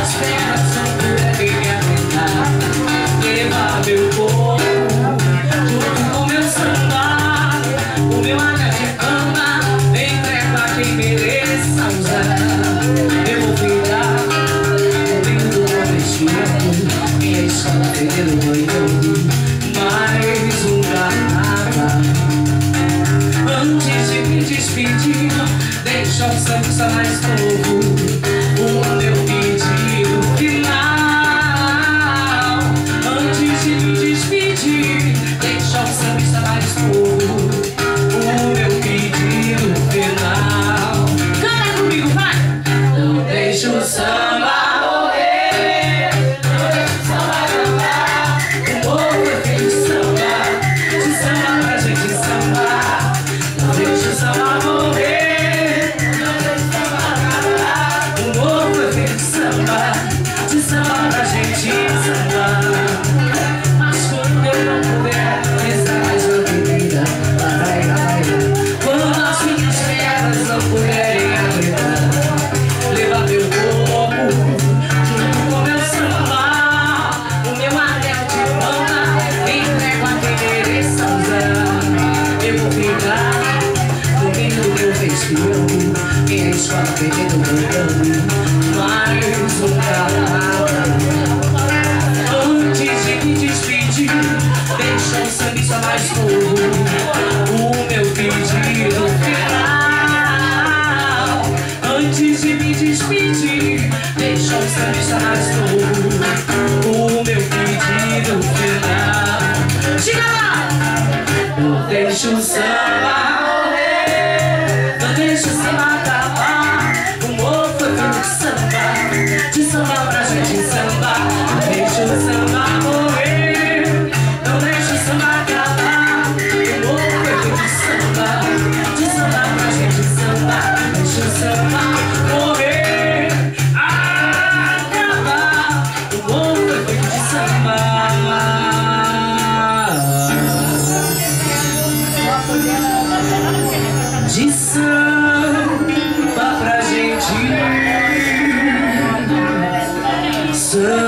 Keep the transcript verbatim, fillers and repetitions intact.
pernas não puderem aguentar, levar meu corpo junto com meu samba, o meu anel de cama, entrega a quem mereça usar. Eu vou cuidar, ouvindo o vestido, minha escola perdendo banho, mais um carnaval. Antes de me despedir, deixa o samba mais novo, o meu pedido final. Antes de me despedir, deixa o samba mais novo, o meu pedido final. Canta comigo, vai! Não deixa o samba morrer, não deixa o samba acabar. O povo é feito de samba, de samba pra gente sambar. Não deixa o samba morrer, não deixa o samba acabar. O povo é feito de samba, de samba pra gente sambar. Mas quando eu não puder rezar mais uma bebida, vai, vai, quando as minhas pernas não puderem aguentar, levar meu corpo junto com meu samba, o meu anel de banda, entrego a quem mereça usar. Eu vou ficar comigo meu vestido, minha escola perdendo meu caminho, mais um carnaval. Antes de me despedir, deixa o sambista mais novo, o meu pedido final. Antes de me despedir, deixa o sambista mais novo, o meu pedido final. Chega lá! Não deixa o samba morrer, não deixa o samba acabar. O morro foi feito de samba, de samba pra gente sambar. Não deixa o samba morrer, não deixa o samba acabar. O morro foi feito de samba, de samba pra gente sambar. Não deixa o samba morrer, acabar. O morro foi feito de samba. De samba pra gente